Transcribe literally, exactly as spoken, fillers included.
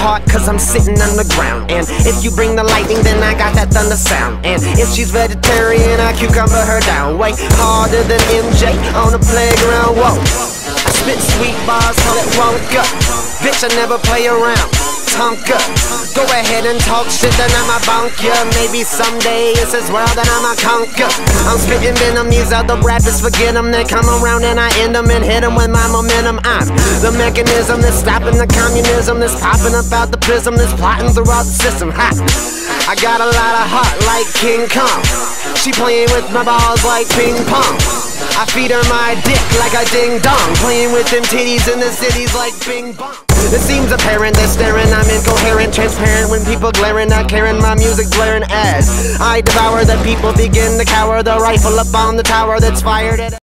heart cause I'm sitting underground. And if you bring the lightning, then I got that thunder sound. And if she's vegetarian, I cucumber her down. Way harder than M J on the playground, whoa. I spit sweet bars till it won't go. Bitch, I never play around, Tonka. Go ahead and talk shit, then I'ma bonk ya. Maybe someday it's this world that I'ma conquer. I'm spitting venom, these other rappers forget them. They come around and I end them and hit them with my momentum. I'm the mechanism that's stopping the communism, that's popping up out the prism, that's plotting throughout the system. Ha! I got a lot of heart like King Kong. She playing with my balls like ping pong. I feed her my dick like a ding dong, playing with them titties in the cities like bing bong. It seems apparent they're staring, I'm incoherent, transparent when people glaring, not caring, my music blaring as I devour the people begin to cower, the rifle up on the tower that's fired at